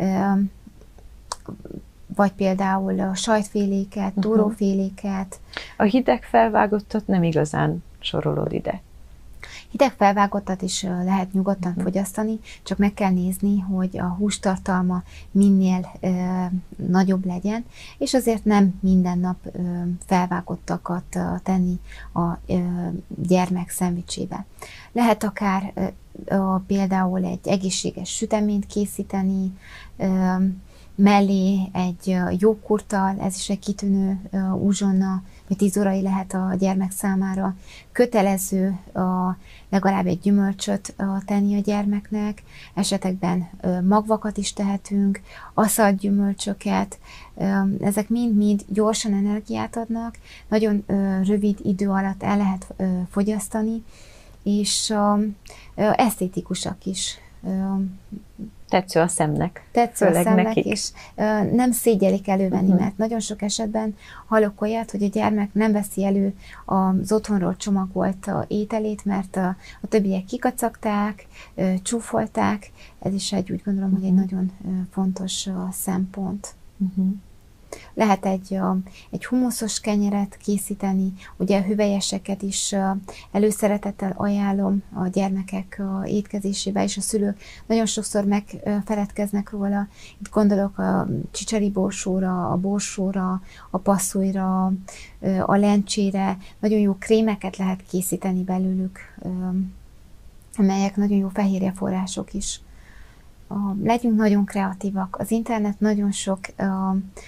vagy például a sajtféléket, túróféléket. A hideg felvágottat nem igazán sorolod ide. Hideg felvágottat is lehet nyugodtan uh-huh. fogyasztani, csak meg kell nézni, hogy a hústartalma minél ö, nagyobb legyen, és azért nem minden nap ö, felvágottakat ö, tenni a ö, gyermek szendvicsébe. Lehet akár ö, ö, például egy egészséges süteményt készíteni, ö, mellé egy jógurttal, ez is egy kitűnő uh, uzsonna, vagy tíz órai lehet a gyermek számára. Kötelező a, legalább egy gyümölcsöt uh, tenni a gyermeknek, esetekben uh, magvakat is tehetünk, aszalt gyümölcsöket, uh, ezek mind-mind gyorsan energiát adnak, nagyon uh, rövid idő alatt el lehet uh, fogyasztani, és uh, uh, esztétikusak is. Uh, Tetsző a szemnek. Tetsző a szemnek, nekik. És uh, nem szégyelik elővenni, uh-huh. mert nagyon sok esetben hallok olyat, hogy a gyermek nem veszi elő az otthonról csomagolt ételét, mert a, a többiek kikacagták, uh, csúfolták. Ez is egy, úgy gondolom, uh-huh. hogy egy nagyon uh, fontos uh, szempont. Uh-huh. Lehet egy, egy humuszos kenyeret készíteni, ugye a hüvelyeseket is előszeretettel ajánlom a gyermekek étkezésébe, és a szülők nagyon sokszor megfeledkeznek róla. Itt gondolok a csicseri borsóra, a borsóra, a passzújra, a lencsére. Nagyon jó krémeket lehet készíteni belőlük, amelyek nagyon jó fehérjeforrások is. Legyünk nagyon kreatívak. Az internet nagyon sok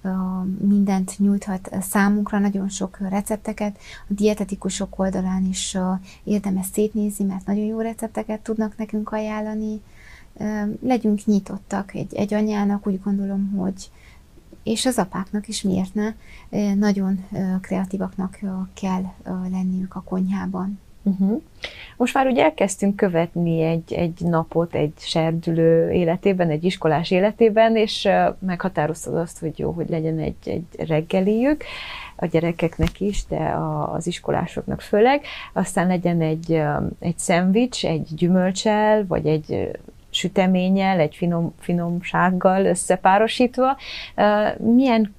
mindent nyújthat számunkra, nagyon sok recepteket. A dietetikusok oldalán is érdemes szétnézni, mert nagyon jó recepteket tudnak nekünk ajánlani. Legyünk nyitottak egy, egy anyának, úgy gondolom, hogy és az apáknak is miért ne, nagyon kreatívaknak kell lenniük a konyhában. Uh-huh. Most már ugye elkezdtünk követni egy, egy napot egy serdülő életében, egy iskolás életében, és meghatároztad azt, hogy jó, hogy legyen egy, egy reggeliük a gyerekeknek is, de az iskolásoknak főleg. Aztán legyen egy, egy szendvics, egy gyümölccsel, vagy egy süteménnyel, egy finom, finomsággal összepárosítva. Milyen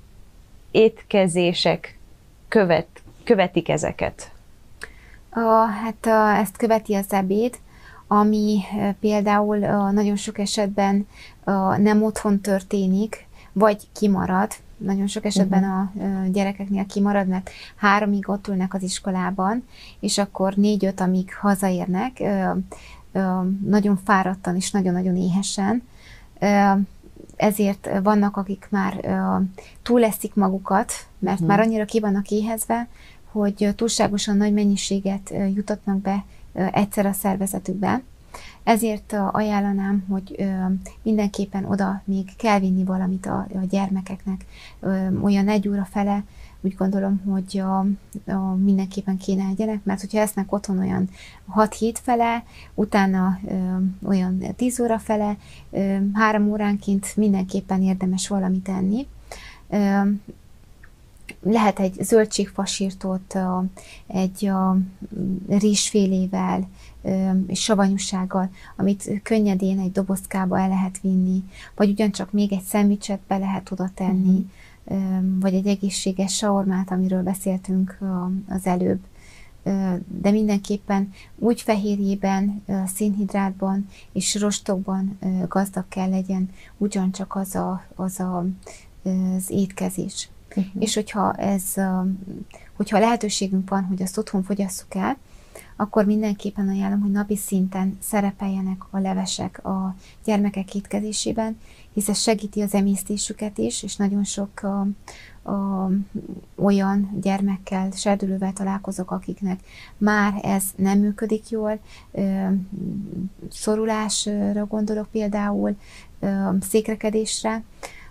étkezések követ, követik ezeket? A, hát a, ezt követi az ebéd, ami például a, nagyon sok esetben a, nem otthon történik, vagy kimarad. Nagyon sok esetben uh-huh. a gyerekeknél kimarad, mert háromig ott ülnek az iskolában, és akkor négy-öt, amíg hazaérnek, ö, ö, nagyon fáradtan és nagyon-nagyon éhesen. Ö, ezért vannak, akik már ö, túleszik magukat, mert uh-huh. már annyira ki vannak éhezve, hogy túlságosan nagy mennyiséget jutatnak be egyszer a szervezetükbe. Ezért ajánlanám, hogy mindenképpen oda még kell vinni valamit a gyermekeknek. Olyan egy óra fele, úgy gondolom, hogy a, a mindenképpen kéne egyenek, mert hogyha esznek otthon olyan hat-hét fele, utána ö, olyan tíz óra fele, ö, három óránként mindenképpen érdemes valamit enni. Ö, Lehet egy zöldségfasírtót egy rizsfélével és savanyúsággal, amit könnyedén egy dobozkába el lehet vinni, vagy ugyancsak még egy szendvicset be lehet oda tenni, uh-huh. vagy egy egészséges saormát, amiről beszéltünk az előbb. De mindenképpen úgy fehérjében, szénhidrátban és rostokban gazdag kell legyen ugyancsak az a, az, a, az étkezés. Uh-huh. És hogyha ez, hogyha lehetőségünk van, hogy azt otthon fogyasszuk el, akkor mindenképpen ajánlom, hogy napi szinten szerepeljenek a levesek a gyermekek étkezésében, hisz ez segíti az emésztésüket is, és nagyon sok a, a, olyan gyermekkel, serdülővel találkozok, akiknek már ez nem működik jól, szorulásra gondolok például, székrekedésre,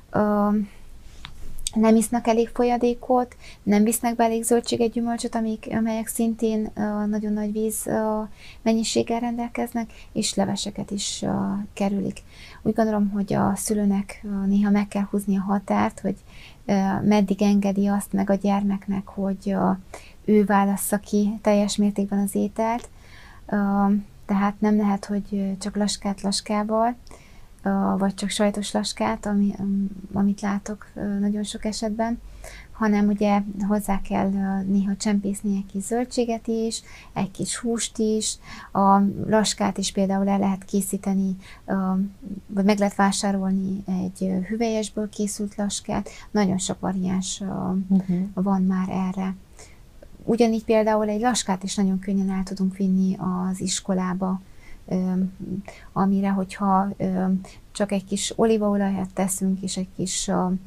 nem isznak elég folyadékot, nem visznek be elég zöldséget, gyümölcsöt, amik, amelyek szintén uh, nagyon nagy víz uh, mennyiséggel rendelkeznek, és leveseket is uh, kerülik. Úgy gondolom, hogy a szülőnek uh, néha meg kell húzni a határt, hogy uh, meddig engedi azt meg a gyermeknek, hogy uh, ő válassza ki teljes mértékben az ételt. Uh, tehát nem lehet, hogy csak laskát laskával, vagy csak sajtos laskát, ami, amit látok nagyon sok esetben, hanem ugye hozzá kell néha csempészni egy kis zöldséget is, egy kis húst is, a laskát is például el lehet készíteni, vagy meg lehet vásárolni egy hüvelyesből készült laskát, nagyon sok variáns uh-huh. van már erre. Ugyanígy például egy laskát is nagyon könnyen el tudunk vinni az iskolába, amire, hogyha csak egy kis olívaolajat teszünk, és egy kis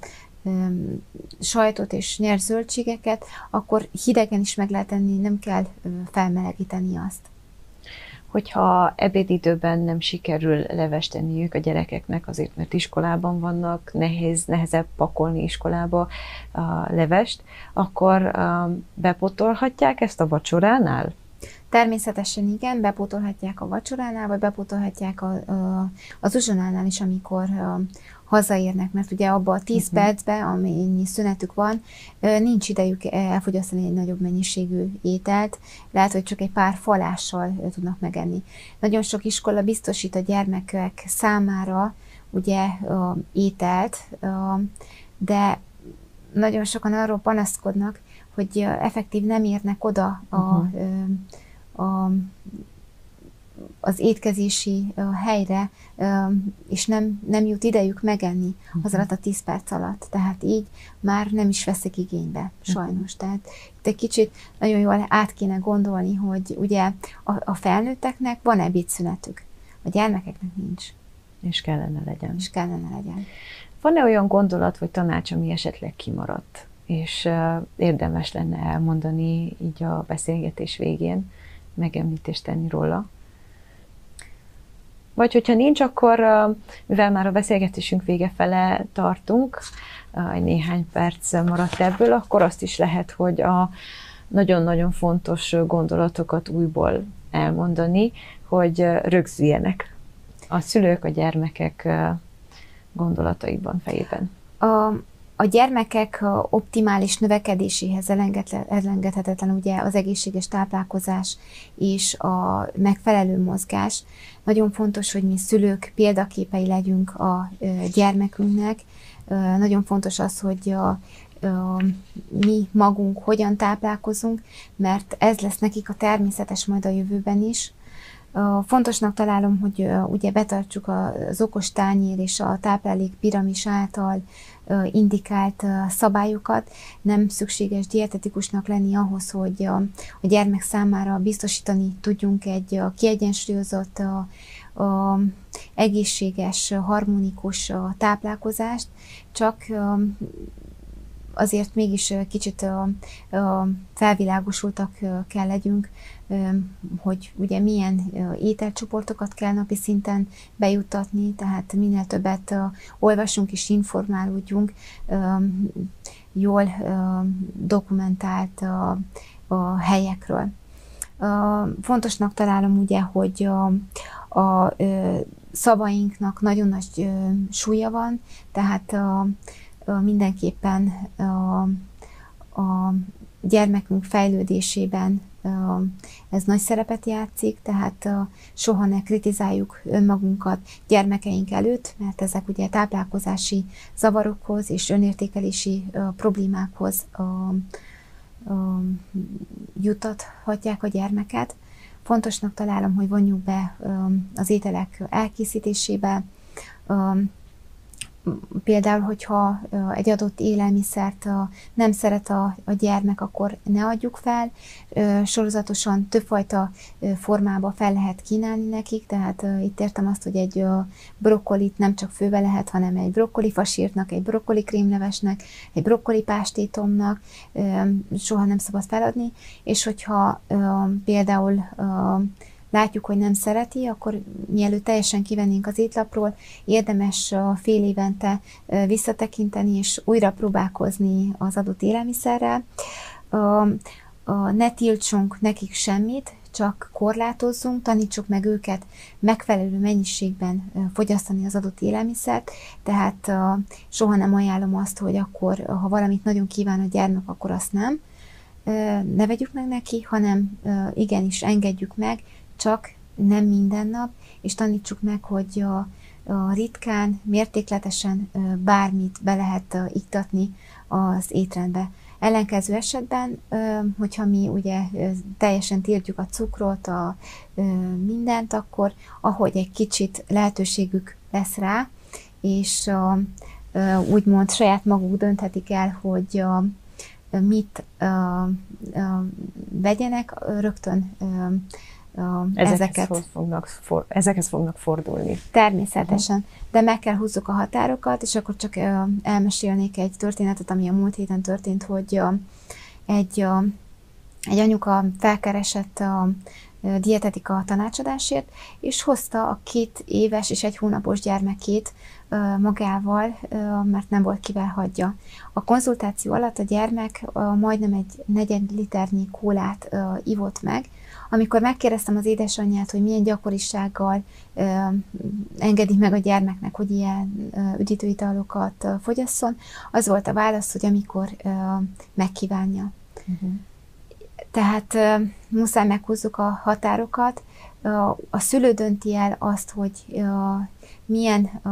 sajtot és nyers zöldségeket, akkor hidegen is meg lehet enni, nem kell felmelegíteni azt. Hogyha ebédidőben nem sikerül levest enniük a gyerekeknek, azért mert iskolában vannak, nehéz, nehezebb pakolni iskolába a levest, akkor bepótolhatják ezt a vacsoránál? Természetesen igen, bepótolhatják a vacsoránál, vagy bepótolhatják a, a, az uzsonánál is, amikor a, hazaérnek, mert ugye abban a tíz uh-huh. percben, amennyi szünetük van, nincs idejük elfogyasztani egy nagyobb mennyiségű ételt, lehet, hogy csak egy pár falással tudnak megenni. Nagyon sok iskola biztosít a gyermekek számára ugye ételt, de nagyon sokan arról panaszkodnak, hogy effektív nem érnek oda a, uh-huh. a, az étkezési helyre, és nem, nem jut idejük megenni uh-huh. az alatt a tíz perc alatt. Tehát így már nem is veszik igénybe, sajnos. Uh-huh. Tehát itt egy kicsit nagyon jól át kéne gondolni, hogy ugye a, a felnőtteknek van ebédszünetük, a gyermekeknek nincs. És kellene legyen. És kellene legyen. Van-e olyan gondolat vagy tanács, ami esetleg kimaradt, és érdemes lenne elmondani így a beszélgetés végén, megemlítést tenni róla? Vagy hogyha nincs, akkor, mivel már a beszélgetésünk vége fele tartunk, egy néhány perc maradt ebből, akkor azt is lehet, hogy a nagyon-nagyon fontos gondolatokat újból elmondani, hogy rögzüljenek a szülők, a gyermekek gondolataiban, fejében. A, a gyermekek optimális növekedéséhez elengedhetetlen ugye az egészséges táplálkozás és a megfelelő mozgás. Nagyon fontos, hogy mi szülők példaképei legyünk a gyermekünknek. Nagyon fontos az, hogy a, a, mi magunk hogyan táplálkozunk, mert ez lesz nekik a természetes majd a jövőben is. Fontosnak találom, hogy ugye betartsuk az okos tányér és a táplálék piramis által indikált szabályokat. Nem szükséges dietetikusnak lenni ahhoz, hogy a gyermek számára biztosítani tudjunk egy kiegyensúlyozott, a, a egészséges, harmonikus táplálkozást, csak azért mégis kicsit felvilágosultak kell legyünk, hogy ugye milyen ételcsoportokat kell napi szinten bejuttatni, tehát minél többet olvasunk és informálódjunk, jól dokumentált a helyekről. Fontosnak találom ugye, hogy a, a szavainknak nagyon nagy súlya van, tehát a, mindenképpen a, a gyermekünk fejlődésében ez nagy szerepet játszik, tehát soha ne kritizáljuk önmagunkat gyermekeink előtt, mert ezek ugye táplálkozási zavarokhoz és önértékelési problémákhoz juttathatják a gyermeket. Fontosnak találom, hogy vonjuk be az ételek elkészítésébe. Például, hogyha egy adott élelmiszert nem szeret a, a gyermek, akkor ne adjuk fel. Sorozatosan többfajta formába fel lehet kínálni nekik, tehát itt értem azt, hogy egy brokkolit nem csak főbe lehet, hanem egy brokkolifasírtnak, egy brokkolikrémlevesnek, egy brokkolipástétomnak soha nem szabad feladni, és hogyha például látjuk, hogy nem szereti, akkor mielőtt teljesen kivennénk az étlapról, érdemes fél évente visszatekinteni és újra próbálkozni az adott élelmiszerrel. Ne tiltsunk nekik semmit, csak korlátozzunk, tanítsuk meg őket megfelelő mennyiségben fogyasztani az adott élelmiszert, tehát soha nem ajánlom azt, hogy akkor, ha valamit nagyon kíván a gyermek, akkor azt nem. Ne vegyük meg neki, hanem igenis engedjük meg, csak nem minden nap, és tanítsuk meg, hogy a, a ritkán, mértékletesen bármit be lehet iktatni az étrendbe. Ellenkező esetben, hogyha mi ugye teljesen tiltjuk a cukrot, a mindent, akkor ahogy egy kicsit lehetőségük lesz rá, és a, úgymond saját maguk dönthetik el, hogy a, mit a, a, vegyenek, rögtön Ezekhez, ezeket fognak, for, ezekhez fognak fordulni. Természetesen, uh-huh. De meg kell húzzuk a határokat, és akkor csak uh, elmesélnék egy történetet, ami a múlt héten történt, hogy uh, egy, uh, egy anyuka felkeresett a uh, dietetika tanácsadásért, és hozta a két éves és egy hónapos gyermekét uh, magával, uh, mert nem volt kivel hagyja. A konzultáció alatt a gyermek uh, majdnem egy negyed liternyi kólát uh, ivott meg. Amikor megkérdeztem az édesanyját, hogy milyen gyakorisággal ö, engedi meg a gyermeknek, hogy ilyen ö, üdítőitalokat ö, fogyasszon, az volt a válasz, hogy amikor ö, megkívánja. Uh-huh. Tehát ö, muszáj meghúzzuk a határokat. Ö, a szülő dönti el azt, hogy ö, milyen ö,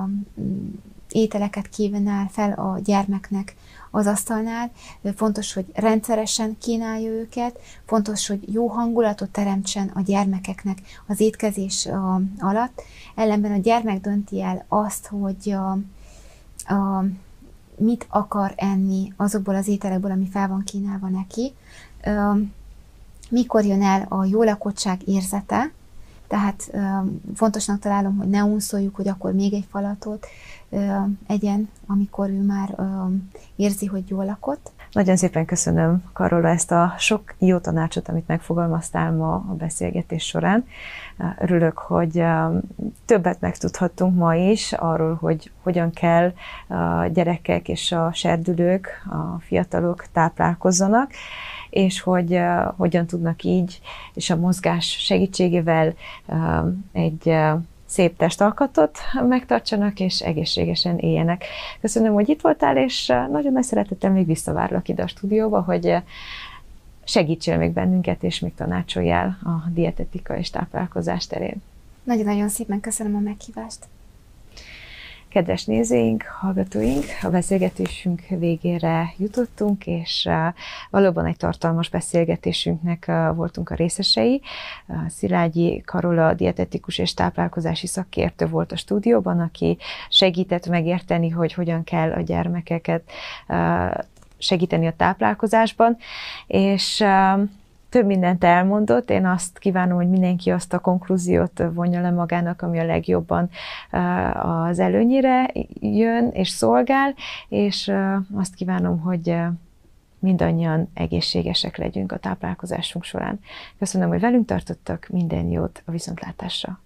ételeket kívánál fel a gyermeknek az asztalnál. Fontos, hogy rendszeresen kínálja őket, fontos, hogy jó hangulatot teremtsen a gyermekeknek az étkezés alatt. Ellenben a gyermek dönti el azt, hogy a, a, mit akar enni azokból az ételekből, ami fel van kínálva neki. Mikor jön el a jó lakottság érzete, Tehát fontosnak találom, hogy ne unszoljuk, hogy akkor még egy falatot egyen, amikor ő már érzi, hogy jól lakott. Nagyon szépen köszönöm, Karola, ezt a sok jó tanácsot, amit megfogalmaztál ma a beszélgetés során. Örülök, hogy többet megtudhattunk ma is arról, hogy hogyan kell a gyerekek és a serdülők, a fiatalok táplálkozzanak, és hogy uh, hogyan tudnak így, és a mozgás segítségével uh, egy uh, szép testalkatot megtartsanak, és egészségesen éljenek. Köszönöm, hogy itt voltál, és uh, nagyon nagy szeretettel még visszavárlak ide a stúdióba, hogy uh, segítsél még bennünket, és még tanácsoljál a dietetika és táplálkozás terén. Nagyon-nagyon szépen köszönöm a meghívást. Kedves nézőink, hallgatóink, a beszélgetésünk végére jutottunk, és valóban egy tartalmas beszélgetésünknek voltunk a részesei. Szilágyi Karola dietetikus és táplálkozási szakértő volt a stúdióban, aki segített megérteni, hogy hogyan kell a gyermekeket segíteni a táplálkozásban, és több mindent elmondott. Én azt kívánom, hogy mindenki azt a konklúziót vonja le magának, ami a legjobban az előnyére jön és szolgál, és azt kívánom, hogy mindannyian egészségesek legyünk a táplálkozásunk során. Köszönöm, hogy velünk tartottak, minden jót, a viszontlátásra!